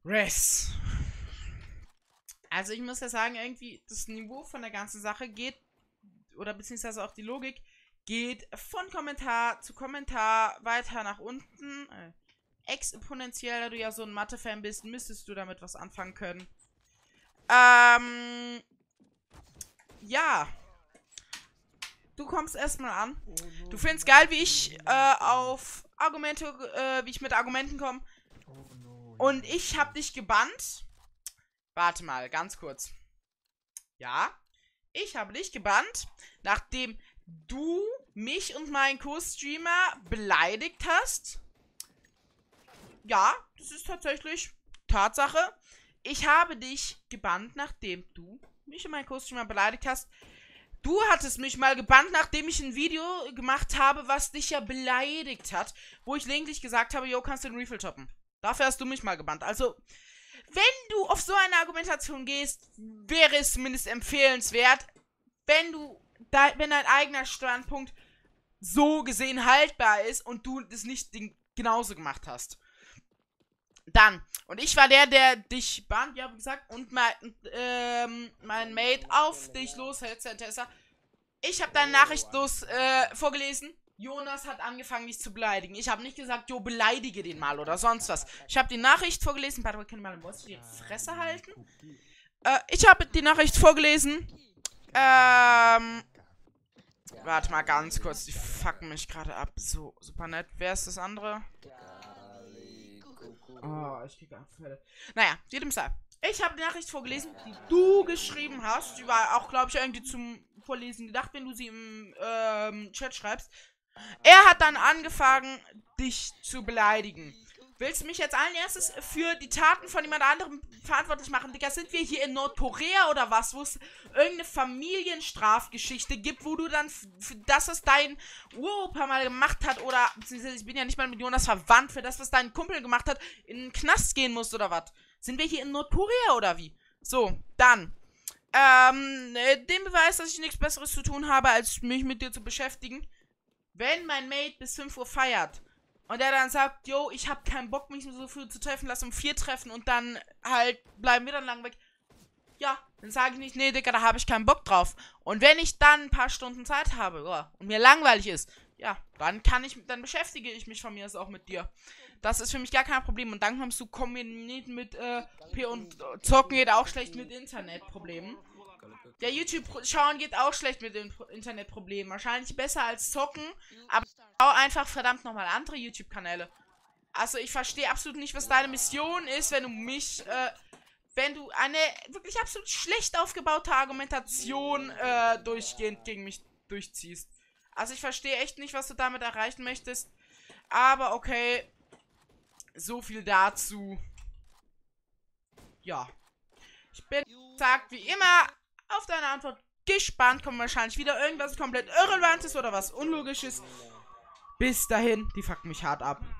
Res. Also ich muss ja sagen, irgendwie das Niveau von der ganzen Sache geht, oder beziehungsweise auch die Logik, geht von Kommentar zu Kommentar weiter nach unten. Exponentiell, da du ja so ein Mathe-Fan bist, müsstest du damit was anfangen können. Ja. Du kommst erstmal an. Du findest geil, wie ich auf Argumente, wie ich mit Argumenten komme. Und ich hab dich gebannt. Warte mal, ganz kurz. Ja, ich habe dich gebannt, nachdem du mich und meinen Co-Streamer beleidigt hast. Ja, das ist tatsächlich Tatsache. Ich habe dich gebannt, nachdem du mich und meinen Co-Streamer beleidigt hast. Du hattest mich mal gebannt, nachdem ich ein Video gemacht habe, was dich ja beleidigt hat, wo ich lediglich gesagt habe, yo, kannst du den Refill toppen. Dafür hast du mich mal gebannt. Also, wenn du auf so eine Argumentation gehst, wäre es zumindest empfehlenswert, wenn dein eigener Standpunkt so gesehen haltbar ist und du das nicht genauso gemacht hast. Dann, und ich war der dich bannt, ja, wie gesagt, und mein Mate auf dich loshält, Tessa. Ich habe deine Nachricht vorgelesen. Jonas hat angefangen, dich zu beleidigen. Ich habe nicht gesagt, jo, beleidige den mal oder sonst was. Ich habe die Nachricht vorgelesen. Warte, können wir mal im die Fresse halten? Ich habe die Nachricht vorgelesen. Warte mal ganz kurz. Die fucken mich gerade ab. So, super nett. Wer ist das andere? Oh, ich krieg Abfälle. Naja, jedem Fall. Ich habe die Nachricht vorgelesen, die du geschrieben hast. Die war auch, glaube ich, irgendwie zum Vorlesen gedacht, wenn du sie im Chat schreibst. Er hat dann angefangen, dich zu beleidigen. Willst du mich jetzt allen erstes für die Taten von jemand anderem verantwortlich machen? Digga, sind wir hier in Nordkorea oder was? Wo es irgendeine Familienstrafgeschichte gibt, wo du dann, das, was dein Uropa mal gemacht hat, oder, beziehungsweise ich bin ja nicht mal mit Jonas verwandt, für das, was dein Kumpel gemacht hat, in den Knast gehen musst oder was? Sind wir hier in Nordkorea oder wie? So, dann. Den Beweis, dass ich nichts Besseres zu tun habe, als mich mit dir zu beschäftigen. Wenn mein Mate bis 5 Uhr feiert und er dann sagt, yo, ich hab keinen Bock, mich so früh zu treffen, lass um 4 treffen und dann halt bleiben wir dann lang weg. Ja, dann sage ich nicht, nee, Digga, da habe ich keinen Bock drauf. Und wenn ich dann ein paar Stunden Zeit habe, ja, und mir langweilig ist, ja, dann beschäftige ich mich von mir aus auch mit dir. Das ist für mich gar kein Problem. Und dann kommst du kombiniert mit P und Zocken geht auch schlecht mit Internetproblemen. Der YouTube-Schauen geht auch schlecht mit den Internetproblemen. Wahrscheinlich besser als Zocken, aber ich schaue einfach verdammt nochmal andere YouTube-Kanäle. Also ich verstehe absolut nicht, was deine Mission ist, wenn du mich, wenn du eine wirklich absolut schlecht aufgebaute Argumentation durchgehend gegen mich durchziehst. Also ich verstehe echt nicht, was du damit erreichen möchtest. Aber okay, so viel dazu. Ja. Ich bin, sagt wie immer, auf deine Antwort gespannt. Kommt wahrscheinlich wieder irgendwas komplett Irrelevantes oder was Unlogisches. Bis dahin, die fucken mich hart ab.